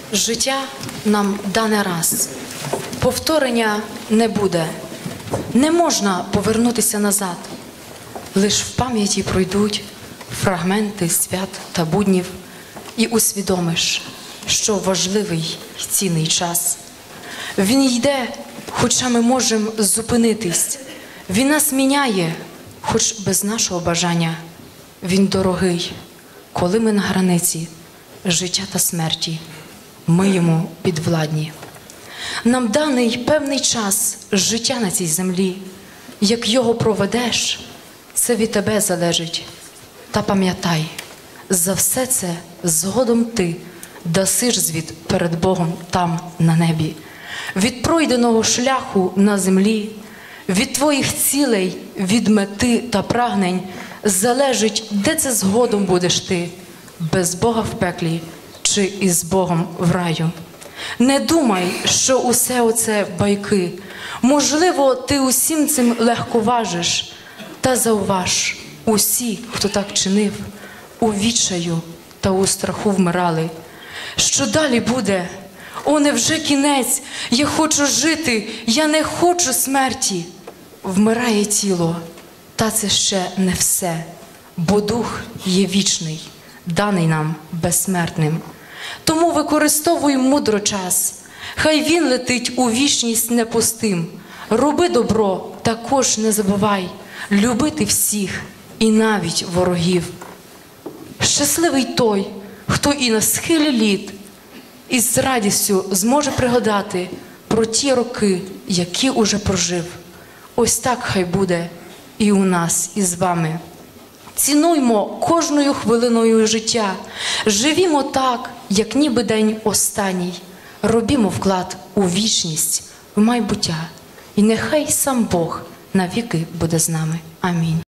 Життя нам дане раз, повторення не буде, не можна повернутися назад. Лиш в пам'яті пройдуть фрагменти свят та буднів, і усвідомиш, що важливий і цінний час. Він йде, хоча ми можемо зупинитись. Він нас міняє, хоч без нашого бажання. Він дорогий, коли ми на границі життя та смерті. Ми йому підвладні. Нам даний певний час життя на цій землі. Як його проведеш, це від тебе залежить. Та пам'ятай, за все це згодом ти дасиш звіт перед Богом там, на небі. Від пройденого шляху на землі, від твоїх цілей, від мети та прагнень залежить, де це згодом будеш ти, без Бога в пеклі чи із Богом в раю. Не думай, що усе оце байки. Можливо, ти усім цим легковажиш, та зауваж, усі, хто так чинив, у відчаю та у страху вмирали. Що далі буде? О, невже кінець? Я хочу жити, я не хочу смерті. Вмирає тіло, та це ще не все, бо дух є вічний, даний нам безсмертним. Тому використовуй мудро час, хай він летить у вічність непустим. Роби добро, також не забувай, любити всіх і навіть ворогів. Щасливий той, хто і на схилі літ із радістю зможе пригадати про ті роки, які уже прожив. Ось так хай буде і у нас, і з вами. Цінуймо кожною хвилиною життя, живімо так, як ніби день останній. Робімо вклад у вічність, в майбуття. І нехай сам Бог навіки буде з нами. Амінь.